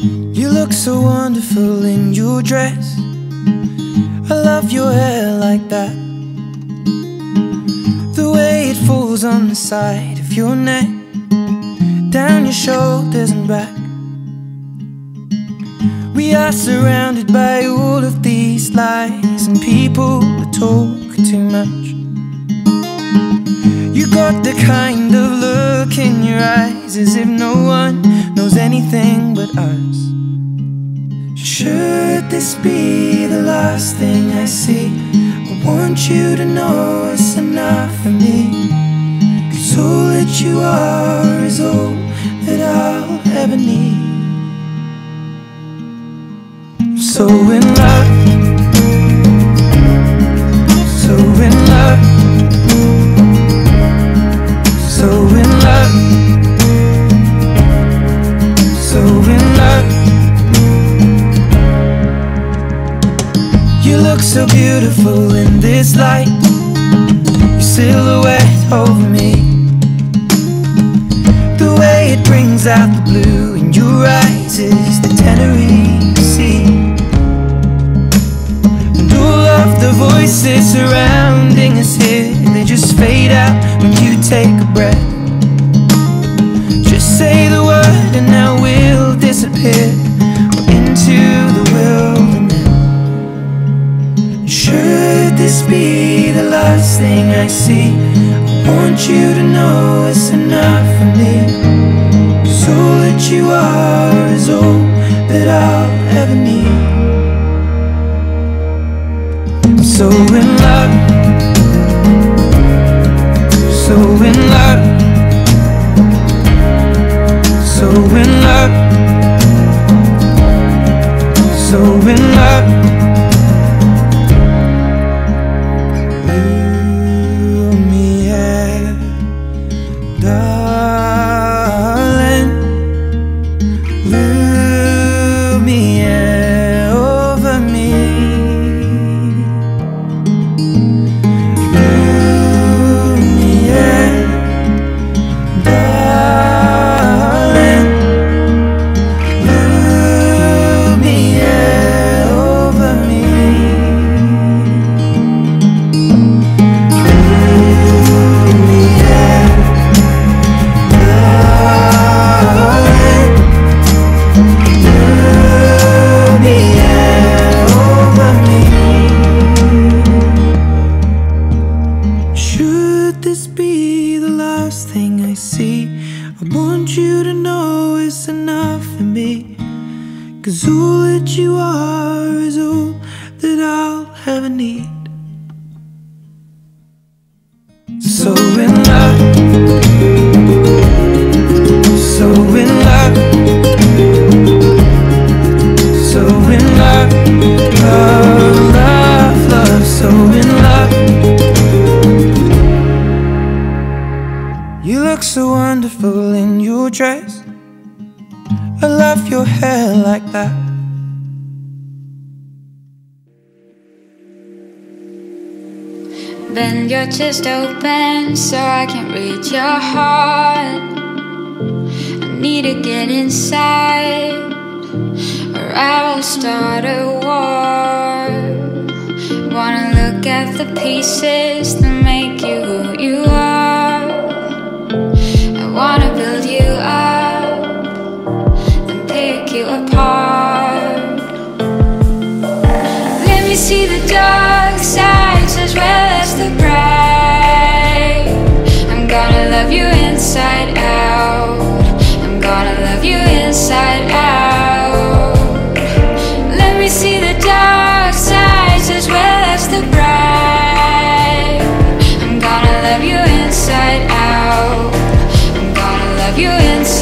You look so wonderful in your dress. I love your hair like that, the way it falls on the side of your neck, down your shoulders and back. We are surrounded by all of these lies and people that talk too much. You got the kind of look in your eyes as if no one knows anything but us. Should this be the last thing I see, I want you to know it's enough for me. 'Cause all that you are is all that I'll ever need. I'm so in love, so in love, so in love, so in love. You look so beautiful in this light, your silhouette over me, the way it brings out the blue in your eyes is the Tenerife Sea. And all of the voices surrounding us here, they just fade out when you take a breath. Just say the word and now we'll disappear into the wilderness. Should this be the last thing I see, I want you to know it's enough for me. 'Cause all that you are is all that I'll ever need. I'm so in love, so in love, so in love, so in love. Bend your chest open so I can read your heart. I need to get inside or I will start a war. Wanna look at the pieces that make you who you are. I wanna build you up, then pick you apart. Let me see the dark sides as well as the bright. I'm gonna love you inside out. I'm gonna love you inside out. Let me see the dark sides as well as the bright. I'm gonna love you inside out. I'm gonna love you inside out.